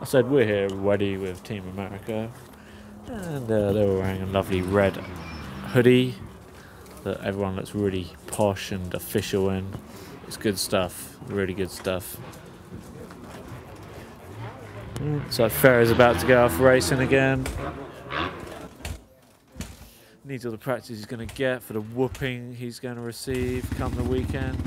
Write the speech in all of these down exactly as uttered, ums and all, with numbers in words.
I said we're here already with Team America, and uh, they were wearing a lovely red hoodie that everyone looks really posh and official in. It's good stuff, really good stuff. So Ferry's about to go off racing again. Needs all the practice he's going to get for the whooping he's going to receive come the weekend.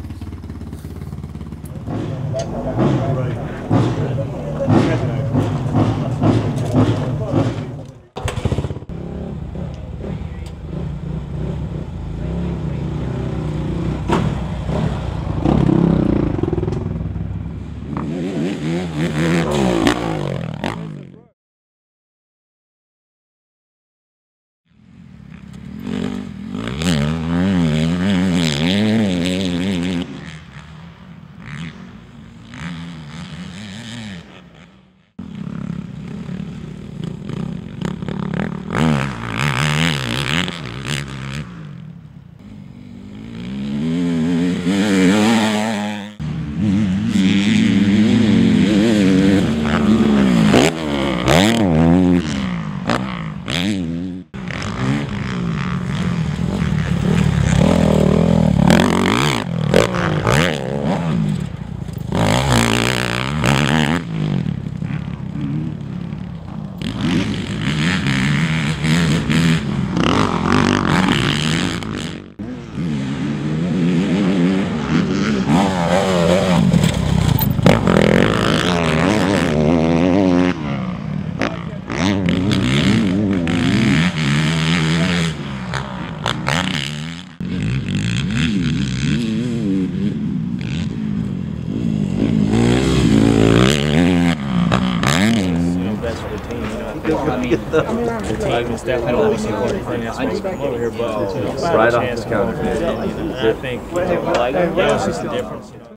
The team is definitely the most important thing. That's why we come over here, but right off the count. I think, you know, like, yeah, it's just the difference.